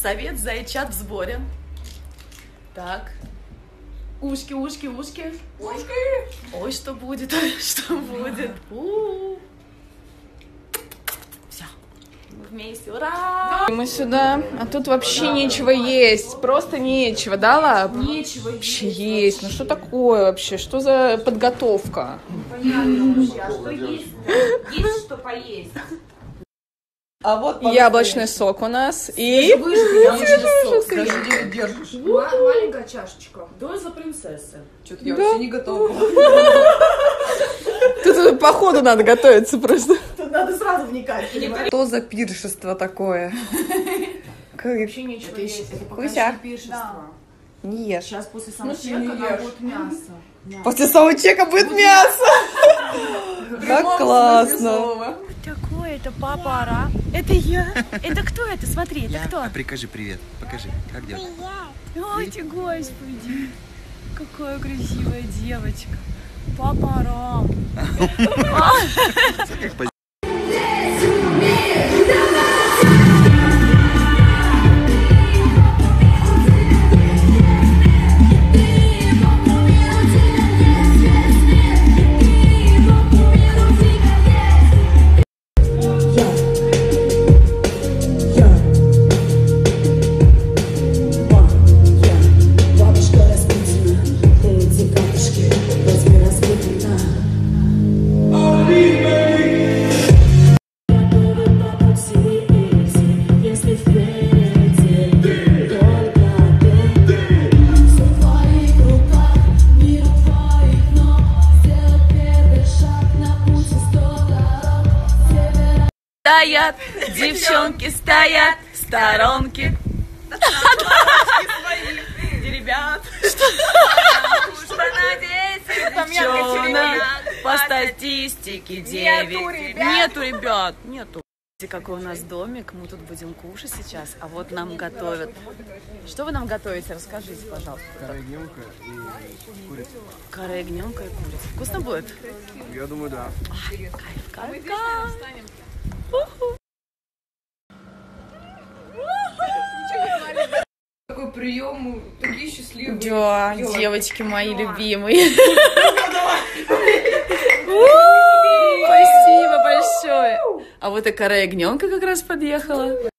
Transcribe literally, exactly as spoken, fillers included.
Совет зайчат в сборе. Так. Ушки, ушки, ушки. Ушки. Ой, что будет, ой, что будет. У-у-у. Все. Мы вместе. Ура! Мы сюда, а тут вообще нечего есть. Просто нечего, да, Лап? Нечего вообще есть. Ну что такое вообще? Что за подготовка? Понятно вообще. А что есть? Есть что поесть. А вот яблочный сок у нас и... Маленькая чашечка. Доза принцессы. Что-то я вообще не готова. Тут по ходу надо готовиться просто. Тут надо сразу вникать. Что за пиршество такое? Вообще нечего есть. Это пока Куся. пиршество. Не ешь. Сейчас после самочека нам будет мясо. После самочека будет мясо. Как классно. Такое, это папа Ара. Это я. Это кто это? Смотри, это кто? А прикажи привет. Покажи, как дела? Ой, ты, господи. Какая красивая девочка. Папа Ара. Стоят, девчонки стоят в сторонке. Ребят, что на десять девчонок по статистике девять. Нету, ребят, нету. Какой у нас домик, мы тут будем кушать сейчас, а вот нам готовят. Что вы нам готовите? Расскажите, пожалуйста. Каре гнемка и курица. Каре гнемка и курица. Вкусно будет? Я думаю, да. Ай, кайф, кайф, кайф. Такой прием, такие счастливые. Да, девочки мои любимые. Спасибо большое. А вот и каре гнемка как раз подъехала.